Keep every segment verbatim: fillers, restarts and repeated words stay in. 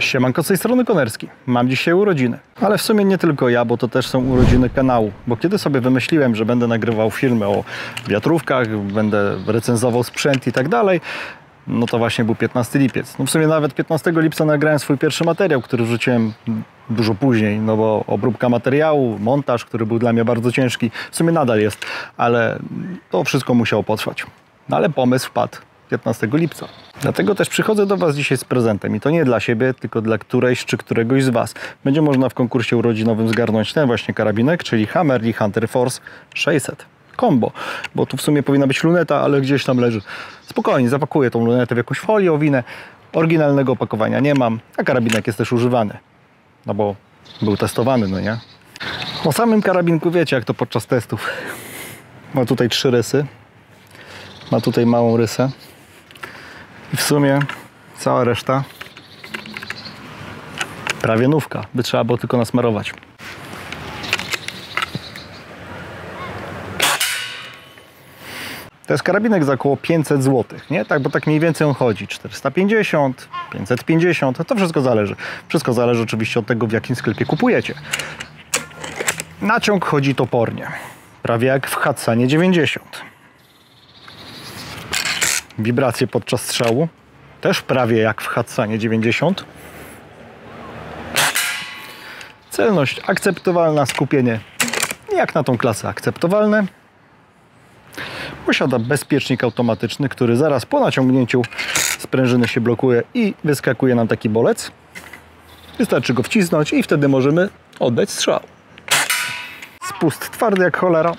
Siemanko, z tej strony Konerski. Mam dzisiaj urodziny. Ale w sumie nie tylko ja, bo to też są urodziny kanału. Bo kiedy sobie wymyśliłem, że będę nagrywał filmy o wiatrówkach, będę recenzował sprzęt i tak dalej, no to właśnie był piętnasty lipiec. No w sumie nawet piętnastego lipca nagrałem swój pierwszy materiał, który wrzuciłem dużo później, no bo obróbka materiału, montaż, który był dla mnie bardzo ciężki, w sumie nadal jest, ale to wszystko musiało potrwać. No ale pomysł wpadł piętnastego lipca. Dlatego też przychodzę do Was dzisiaj z prezentem i to nie dla siebie, tylko dla którejś czy któregoś z Was. Będzie można w konkursie urodzinowym zgarnąć ten właśnie karabinek, czyli Hammerli Hunter Force sześćset Combo, bo tu w sumie powinna być luneta, ale gdzieś tam leży. Spokojnie, zapakuję tą lunetę w jakąś folię, owinę. Oryginalnego opakowania nie mam, a karabinek jest też używany, no bo był testowany, no nie? O samym karabinku wiecie, jak to podczas testów. Ma tutaj trzy rysy, ma tutaj małą rysę. I w sumie cała reszta prawie nówka, by trzeba było tylko nasmarować. To jest karabinek za około pięćset złotych, nie? Tak, bo tak mniej więcej on chodzi. czterysta pięćdziesiąt, pięćset pięćdziesiąt, to wszystko zależy. Wszystko zależy oczywiście od tego, w jakim sklepie kupujecie. Naciąg chodzi topornie, prawie jak w Hatsanie dziewięćdziesiąt. Wibracje podczas strzału też prawie jak w Hatsanie dziewięćdziesiąt. Celność akceptowalna, skupienie jak na tą klasę akceptowalne. Posiada bezpiecznik automatyczny, który zaraz po naciągnięciu sprężyny się blokuje i wyskakuje nam taki bolec. Wystarczy go wcisnąć i wtedy możemy oddać strzał. Spust twardy jak cholera.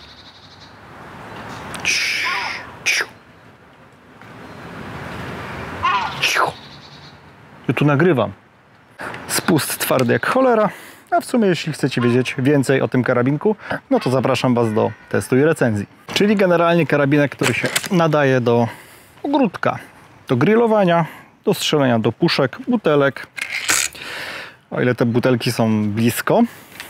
Ja tu nagrywam. Spust twardy jak cholera. A w sumie jeśli chcecie wiedzieć więcej o tym karabinku, no to zapraszam Was do testu i recenzji. Czyli generalnie karabinek, który się nadaje do ogródka, do grillowania, do strzelania do puszek, butelek. O ile te butelki są blisko.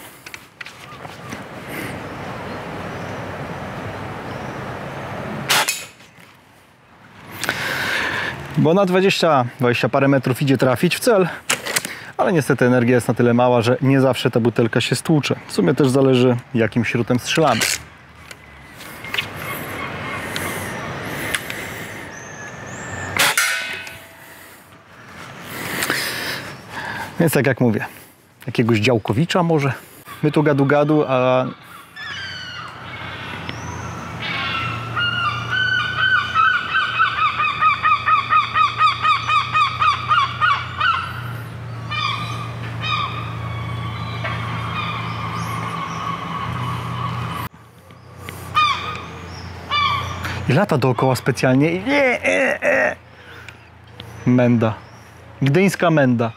Bo na dwadzieścia, dwadzieścia parę metrów idzie trafić w cel, ale niestety energia jest na tyle mała, że nie zawsze ta butelka się stłucze. W sumie też zależy, jakim śrutem strzelamy. Więc tak jak mówię, jakiegoś działkowicza może. My tu gadu gadu, a i lata dookoła specjalnie i e, e, e. Menda. Gdyńska menda.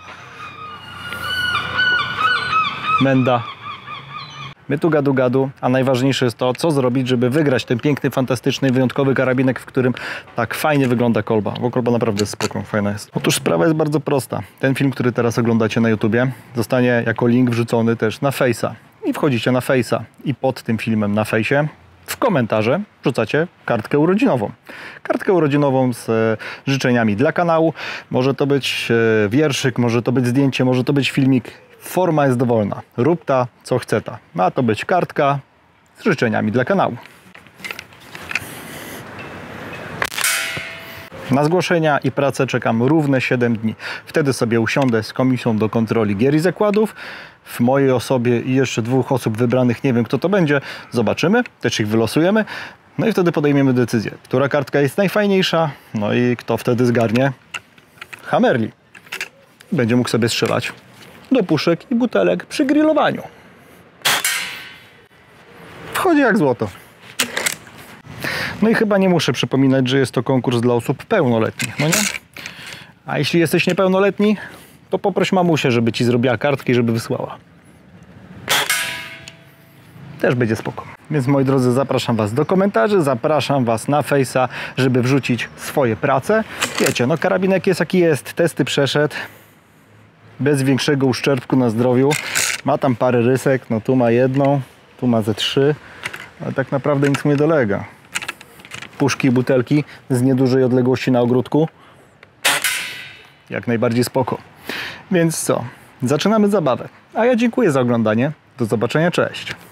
Menda. My tu gadu gadu, a najważniejsze jest to, co zrobić, żeby wygrać ten piękny, fantastyczny, wyjątkowy karabinek, w którym tak fajnie wygląda kolba. Bo kolba naprawdę spoko, fajna jest. Otóż sprawa jest bardzo prosta. Ten film, który teraz oglądacie na YouTubie, zostanie jako link wrzucony też na Face'a. I wchodzicie na Face'a i pod tym filmem na Face'ie w komentarze wrzucacie kartkę urodzinową. Kartkę urodzinową z e, życzeniami dla kanału. Może to być e, wierszyk, może to być zdjęcie, może to być filmik. Forma jest dowolna. Rób ta, co chce ta. Ma to być kartka z życzeniami dla kanału. Na zgłoszenia i pracę czekam równe siedem dni. Wtedy sobie usiądę z komisją do kontroli gier i zakładów. W mojej osobie i jeszcze dwóch osób wybranych, nie wiem kto to będzie, zobaczymy, też ich wylosujemy. No i wtedy podejmiemy decyzję, która kartka jest najfajniejsza, no i kto wtedy zgarnie Hammerli. Będzie mógł sobie strzelać do puszek i butelek przy grillowaniu. Wchodzi jak złoto. No i chyba nie muszę przypominać, że jest to konkurs dla osób pełnoletnich, no nie? A jeśli jesteś niepełnoletni, to poproś mamusię, żeby ci zrobiła kartkę i żeby wysłała. Też będzie spoko. Więc moi drodzy, zapraszam Was do komentarzy, zapraszam Was na Face'a, żeby wrzucić swoje prace. Wiecie, no karabinek jest jaki jest, testy przeszedł. Bez większego uszczerbku na zdrowiu. Ma tam parę rysek, no tu ma jedną, tu ma ze trzy, ale tak naprawdę nic mu nie dolega. Puszki i butelki z niedużej odległości na ogródku. Jak najbardziej spoko. Więc co? Zaczynamy zabawę. A ja dziękuję za oglądanie. Do zobaczenia, cześć.